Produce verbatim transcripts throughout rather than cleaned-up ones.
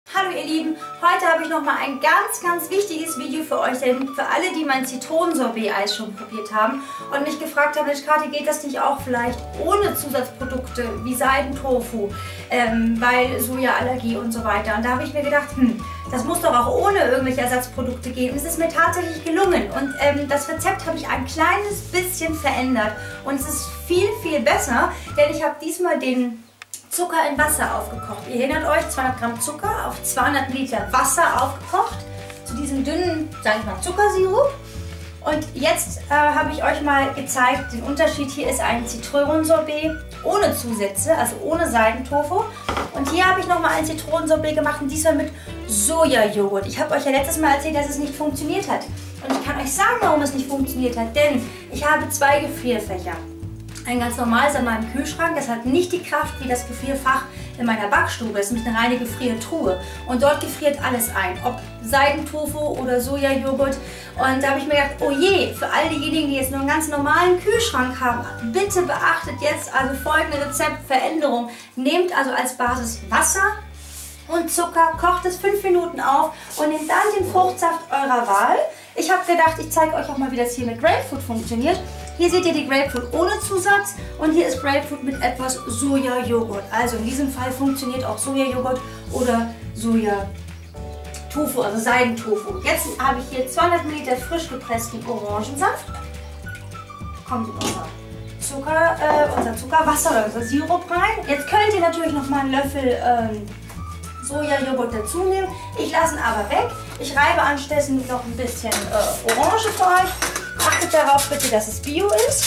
Hallo ihr Lieben, heute habe ich noch mal ein ganz, ganz wichtiges Video für euch, denn für alle, die mein Zitronensorbet-Eis schon probiert haben und mich gefragt haben, Mensch Kathi, geht das nicht auch vielleicht ohne Zusatzprodukte wie Seidentofu, ähm, weil Sojaallergie und so weiter. Und da habe ich mir gedacht, hm, das muss doch auch ohne irgendwelche Ersatzprodukte gehen. Und es ist mir tatsächlich gelungen und ähm, das Rezept habe ich ein kleines bisschen verändert und es ist viel, viel besser, denn ich habe diesmal den Zucker in Wasser aufgekocht. Ihr erinnert euch, zweihundert Gramm Zucker auf zweihundert Milliliter Wasser aufgekocht, zu diesem dünnen, sage ich mal, Zuckersirup. Und jetzt äh, habe ich euch mal gezeigt, den Unterschied. Hier ist ein Zitronensorbet ohne Zusätze, also ohne Seidentofu. Und hier habe ich nochmal ein Zitronensorbet gemacht und diesmal mit Sojajoghurt. Ich habe euch ja letztes Mal erzählt, dass es nicht funktioniert hat. Und ich kann euch sagen, warum es nicht funktioniert hat, denn ich habe zwei Gefrierfächer. Ein ganz normales in meinem Kühlschrank, das hat nicht die Kraft wie das Gefrierfach in meiner Backstube. Das ist nämlich eine reine Gefriertruhe. Und dort gefriert alles ein, ob Seidentofu oder Sojajoghurt. Und da habe ich mir gedacht, oh je, für all diejenigen, die jetzt nur einen ganz normalen Kühlschrank haben, bitte beachtet jetzt also folgende Rezeptveränderung. Nehmt also als Basis Wasser und Zucker, kocht es fünf Minuten auf und nehmt dann den Fruchtsaft eurer Wahl. Ich habe gedacht, ich zeige euch auch mal, wie das hier mit Grapefruit funktioniert. Hier seht ihr die Grapefruit ohne Zusatz und hier ist Grapefruit mit etwas Sojajoghurt. Also in diesem Fall funktioniert auch Sojajoghurt oder Sojatofu, also Seidentofu. Jetzt habe ich hier zweihundert Milliliter frisch gepressten Orangensaft. Kommt unser Zucker, äh, unser Zuckerwasser oder unser Sirup rein. Jetzt könnt ihr natürlich noch mal einen Löffel ähm, Sojajoghurt dazu nehmen. Ich lasse ihn aber weg. Ich reibe anschließend noch ein bisschen äh, Orange für euch. Achtet darauf bitte, dass es Bio ist.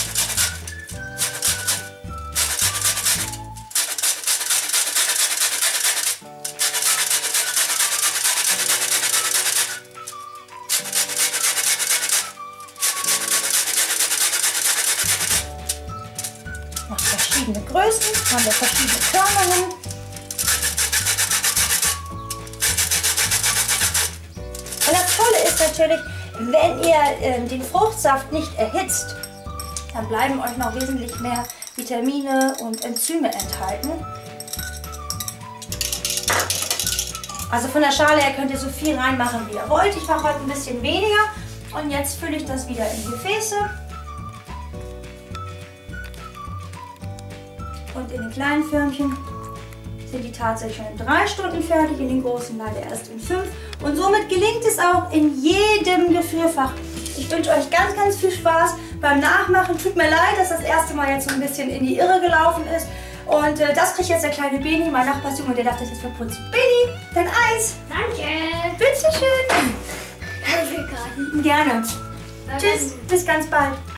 Noch verschiedene Größen, haben wir verschiedene Körnungen. Und das Tolle ist natürlich, wenn ihr äh, den Fruchtsaft nicht erhitzt, dann bleiben euch noch wesentlich mehr Vitamine und Enzyme enthalten. Also von der Schale her könnt ihr so viel reinmachen, wie ihr wollt. Ich mache heute ein bisschen weniger und jetzt fülle ich das wieder in Gefäße. Und in den kleinen Förmchen sind die tatsächlich schon in drei Stunden fertig, in den großen leider erst in fünf. Und somit gelingt es auch in jedem Gefrierfach. Ich wünsche euch ganz, ganz viel Spaß beim Nachmachen. Tut mir leid, dass das erste Mal jetzt so ein bisschen in die Irre gelaufen ist. Und äh, das kriegt jetzt der kleine Beni, mein Nachbarsjunge, der darf das jetzt verputzen. Beni, dein Eis. Danke. Bitteschön. Danke, Kathi. Gerne. Tschüss, bis ganz bald.